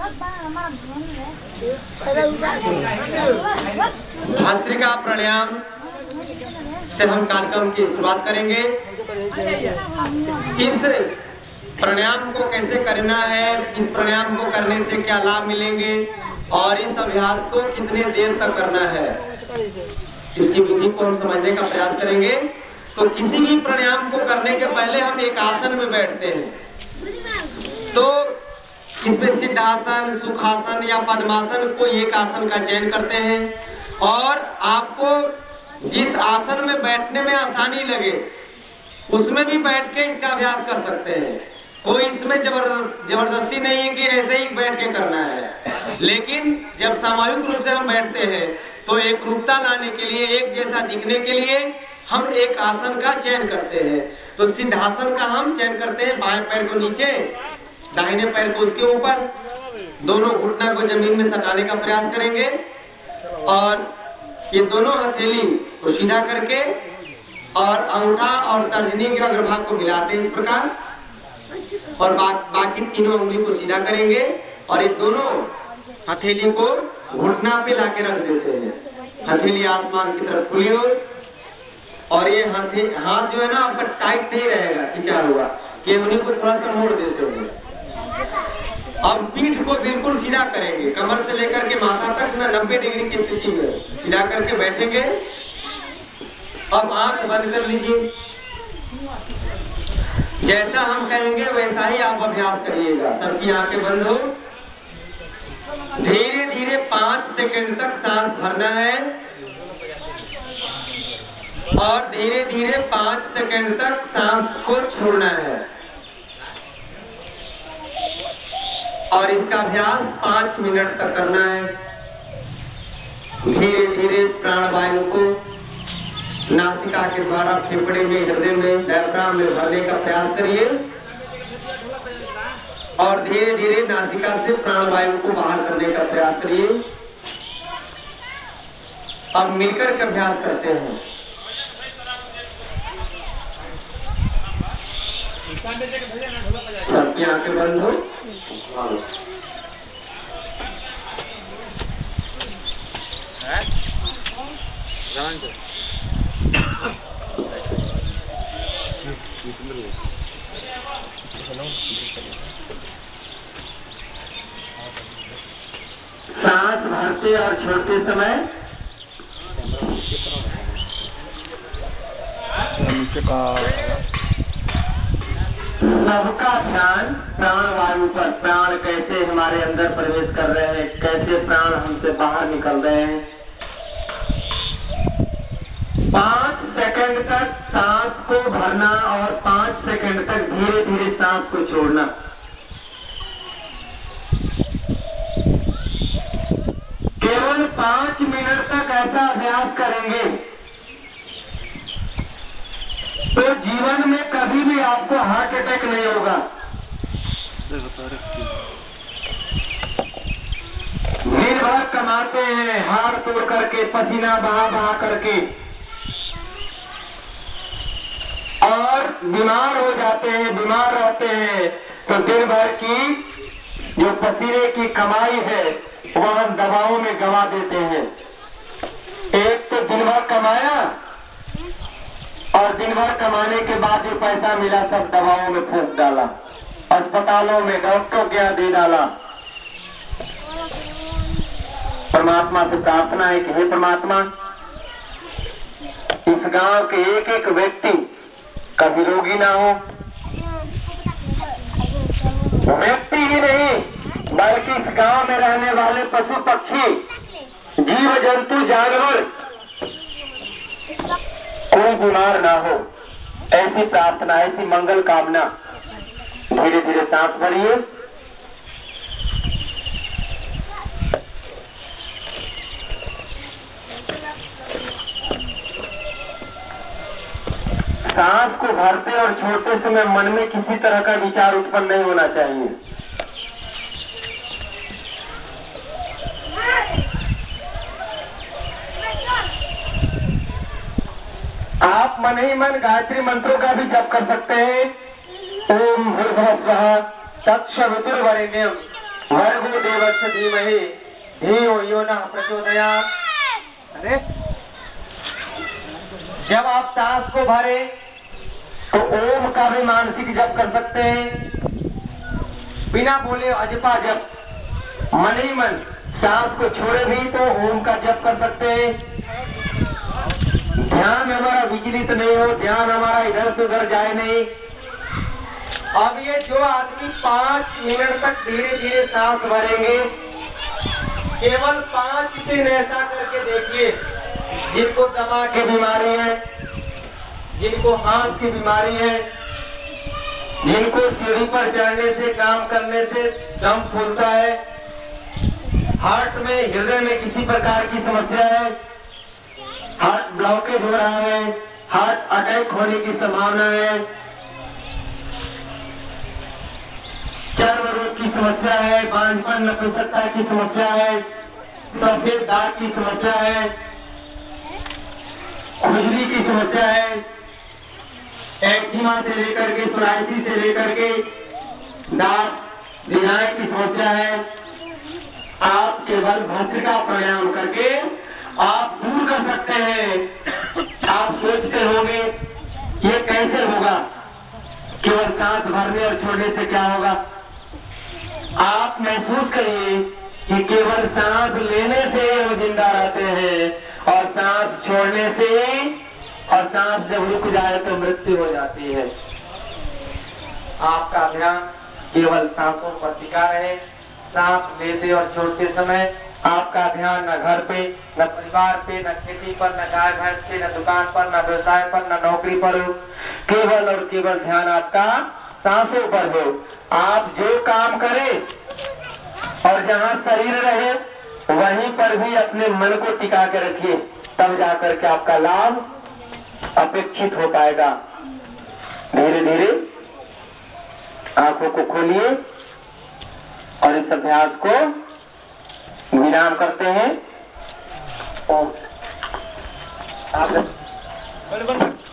भस्त्रिका प्राणायाम से हम कार्यक्रम की शुरुआत करेंगे। इस प्राणायाम को कैसे करना है, इस प्राणायाम को करने से क्या लाभ मिलेंगे और इस अभ्यास को कितने देर तक करना है, इसकी विधि को हम समझने का प्रयास करेंगे। तो किसी भी प्राणायाम को करने के पहले हम एक आसन में बैठते हैं। तो इसमें सिद्धासन, सुखासन या पद्मासन कोई एक आसन का चयन करते हैं और आपको जिस आसन में बैठने में आसानी लगे उसमें भी बैठ के इसका अभ्यास कर सकते हैं। कोई इसमें जबरदस्ती नहीं है कि ऐसे ही बैठ के करना है, लेकिन जब सामूहिक रूप से हम बैठते हैं तो एक रूपता लाने के लिए, एक जैसा दिखने के लिए हम एक आसन का चयन करते हैं। तो सिद्धासन का हम चयन करते हैं। बाएं पैर को नीचे, दाहिने पैर को उसके ऊपर, दोनों घुटना को जमीन में सटाने का प्रयास करेंगे और ये दोनों हथेली को सीधा करके और अंगूठा और तर्जनी के अग्रभाग को मिलाते हैं इस प्रकार, और बाकी तीनों उंगली को सीधा करेंगे और ये दोनों हथेली को घुटना पे लाके रख देते हैं। हथेली आसमान की तरफ खुली हो और ये हाथ जो है ना आपका टाइट नहीं रहेगा, खिंचा हुआ, ये उन्हीं को थोड़ा सा मोड़ देते हैं। अब पीठ को बिल्कुल सीधा करेंगे, कमर से लेकर के माथा तक ना 90 डिग्री की स्थिति में सीधा करके बैठेंगे। अब आंख बंद कर लीजिए, जैसा हम कहेंगे वैसा ही आप अभ्यास करिएगा। सबकी आंखें बंद हो। धीरे धीरे 5 सेकंड तक सांस भरना है और धीरे धीरे 5 सेकंड तक सांस को छोड़ना है और इसका अभ्यास 5 मिनट तक करना है। धीरे धीरे प्राणवायु को नासिका के द्वारा फेफड़े में, हृदय में, डायफ्राम में भरने का प्रयास करिए और धीरे धीरे नासिका से प्राणवायु को बाहर करने का प्रयास करिए। अब मिलकर के अभ्यास करते हैं। सबकी आंखें बंद हो। सांस भरते और छोड़ते समय सबका ध्यान प्राणवायु पर, प्राण कैसे हमारे अंदर प्रवेश कर रहे हैं, कैसे प्राण हमसे बाहर निकल रहे हैं। 5 सेकंड तक सांस को भरना और 5 सेकंड तक धीरे धीरे सांस को छोड़ना। केवल 5 मिनट तक ऐसा अभ्यास करेंगे तो जीवन में कभी भी आपको हार्ट अटैक नहीं होगा। दिन भर कमाते हैं हाथ तोड़ करके, पसीना बहा बहा करके, और बीमार हो जाते हैं, बीमार रहते हैं, तो दिन भर की जो पसीने की कमाई है वो हम दवाओं में गवा देते हैं। एक तो दिन भर कमाया और दिन भर कमाने के बाद जो पैसा मिला सब दवाओं में फूंक डाला, अस्पतालों में डॉक्टरों के यहाँ दे डाला। परमात्मा से प्रार्थना है कि हे परमात्मा, इस गांव के एक एक व्यक्ति कभी रोगी ना हो, व्यक्ति ही नहीं बल्कि इस गांव में रहने वाले पशु पक्षी, जीव जंतु, जानवर कोई बीमार ना हो, ऐसी प्रार्थना, ऐसी मंगल कामना। धीरे धीरे सांस भरिए। सांस को भरते और छोड़ते समय मन में किसी तरह का विचार उत्पन्न नहीं होना चाहिए। आप मन ही मन गायत्री मंत्रों का भी जप कर सकते हैं। ओम भूर्भुवः स्वः तत्सवितुर्वरेण्यं भर्गो देवस्य धीमहि धियो यो नः प्रचोदयात्। अरे जब आप सांस को भरे तो ओम का भी मानसिक जप कर सकते हैं, बिना बोले अजपा जप, मन ही मन सांस को छोड़े भी तो ओम का जप कर सकते हैं। ध्यान हमारा विचलित नहीं हो, ध्यान हमारा इधर से उधर जाए नहीं। अब ये जो आदमी 5 मिनट तक धीरे धीरे सांस भरेंगे, केवल 5 दिन ऐसा करके देखिए। जिनको दमा की बीमारी है, जिनको हाथ की बीमारी है, जिनको सीढ़ी पर चढ़ने से, काम करने से दम फूलता है, हार्ट में, हृदय में किसी प्रकार की समस्या है, हार्ट ब्लॉकेज हो रहा है, हार्ट अटैक होने की संभावना है, चर्म रोग की समस्या है, बांझपन नपुंसकता की समस्या है, सफेद दाग की समस्या है, खुजली की समस्या है, एक्जिमा से लेकर के सोराइसिस से लेकर के दांत दिनाय की समस्या है। आप केवल भस्त्रिका प्राणायाम करके आप दूर कर सकते हैं। आप सोचते होंगे ये कैसे होगा, केवल सांस भरने और छोड़ने से क्या होगा। आप महसूस करिए कि केवल सांस लेने से वो जिंदा रहते हैं और सांस छोड़ने से, और सांस जब रुक जाए तो मृत्यु हो जाती है। आपका ध्यान केवल सांसों पर टिका रहे। सांस लेते और छोड़ते समय आपका ध्यान न घर पे, न परिवार पे, न खेती पर, न गाय भैंस पे, न दुकान पर, न व्यवसाय पर, न नौकरी पर हो। केवल और केवल ध्यान आपका सांसों पर हो। आप जो काम करें और जहाँ शरीर रहे वहीं पर भी अपने मन को टिका के रखिए, तब जाकर के आपका लाभ अपेक्षित हो पाएगा। धीरे धीरे आंखों को खोलिए और इस अभ्यास को विराम करते हैं। और आप